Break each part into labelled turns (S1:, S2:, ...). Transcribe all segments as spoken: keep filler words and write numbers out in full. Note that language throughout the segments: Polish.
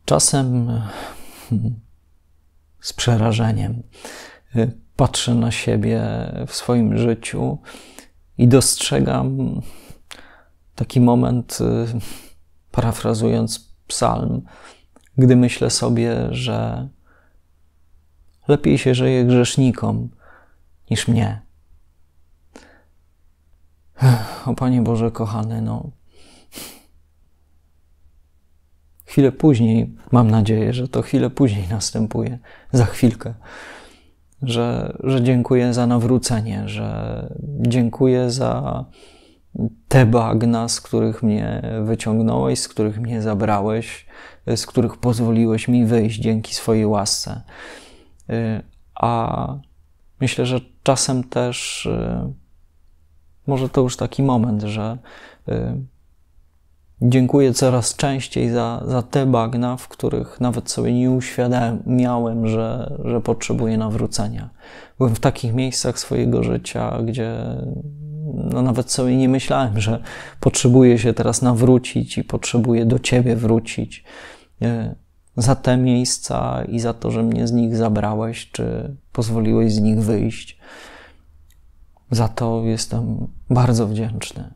S1: Czasem z przerażeniem patrzę na siebie w swoim życiu i dostrzegam taki moment, parafrazując psalm, gdy myślę sobie, że lepiej się żyje grzesznikom niż mnie. O Panie Boże kochany, no chwilę później, mam nadzieję, że to chwilę później następuje, za chwilkę, że, że dziękuję za nawrócenie, że dziękuję za te bagna, z których mnie wyciągnąłeś, z których mnie zabrałeś, z których pozwoliłeś mi wyjść dzięki swojej łasce. A myślę, że czasem też może to już taki moment, że dziękuję coraz częściej za, za te bagna, w których nawet sobie nie uświadamiałem, że, że potrzebuję nawrócenia. Byłem w takich miejscach swojego życia, gdzie no nawet sobie nie myślałem, że potrzebuję się teraz nawrócić i potrzebuję do Ciebie wrócić. Za te miejsca i za to, że mnie z nich zabrałeś, czy pozwoliłeś z nich wyjść. Za to jestem bardzo wdzięczny.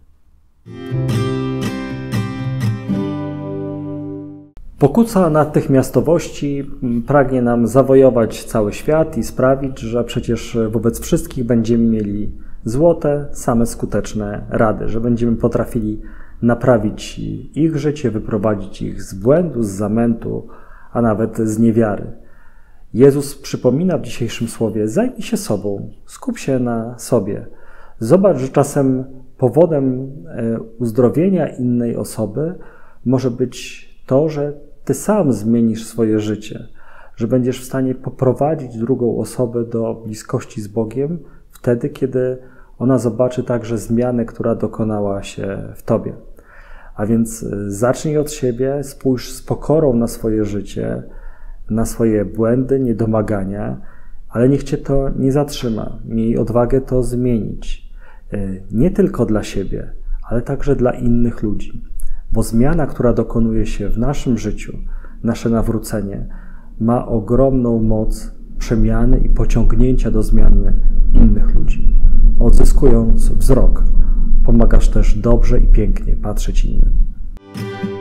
S2: Pokusa natychmiastowości pragnie nam zawojować cały świat i sprawić, że przecież wobec wszystkich będziemy mieli złote, same skuteczne rady, że będziemy potrafili naprawić ich życie, wyprowadzić ich z błędu, z zamętu, a nawet z niewiary. Jezus przypomina w dzisiejszym słowie: zajmij się sobą, skup się na sobie. Zobacz, że czasem powodem uzdrowienia innej osoby może być to, że Ty sam zmienisz swoje życie, że będziesz w stanie poprowadzić drugą osobę do bliskości z Bogiem wtedy, kiedy ona zobaczy także zmianę, która dokonała się w Tobie. A więc zacznij od siebie, spójrz z pokorą na swoje życie, na swoje błędy, niedomagania, ale niech Cię to nie zatrzyma. Miej odwagę to zmienić. Nie tylko dla siebie, ale także dla innych ludzi. Bo zmiana, która dokonuje się w naszym życiu, nasze nawrócenie, ma ogromną moc przemiany i pociągnięcia do zmiany innych ludzi. Odzyskując wzrok, pomagasz też dobrze i pięknie patrzeć innym.